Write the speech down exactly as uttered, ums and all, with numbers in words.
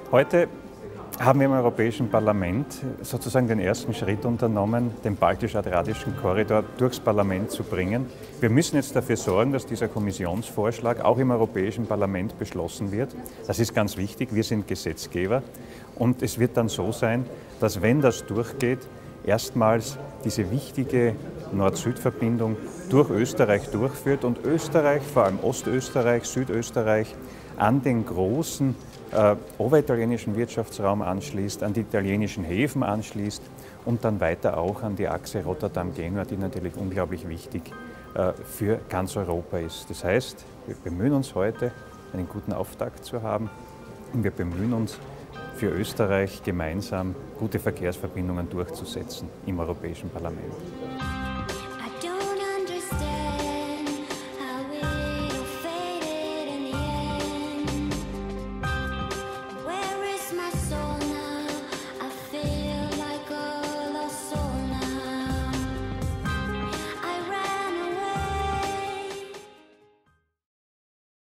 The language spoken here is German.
Heute haben wir im Europäischen Parlament sozusagen den ersten Schritt unternommen, den baltisch-adriatischen Korridor durchs Parlament zu bringen. Wir müssen jetzt dafür sorgen, dass dieser Kommissionsvorschlag auch im Europäischen Parlament beschlossen wird. Das ist ganz wichtig, wir sind Gesetzgeber und es wird dann so sein, dass, wenn das durchgeht, erstmals diese wichtige Nord-Süd-Verbindung durch Österreich durchführt und Österreich, vor allem Ostösterreich, Südösterreich, an den großen äh, oberitalienischen Wirtschaftsraum anschließt, an die italienischen Häfen anschließt und dann weiter auch an die Achse Rotterdam-Genua, die natürlich unglaublich wichtig äh, für ganz Europa ist. Das heißt, wir bemühen uns heute, einen guten Auftakt zu haben und wir bemühen uns, für Österreich gemeinsam gute Verkehrsverbindungen durchzusetzen im Europäischen Parlament.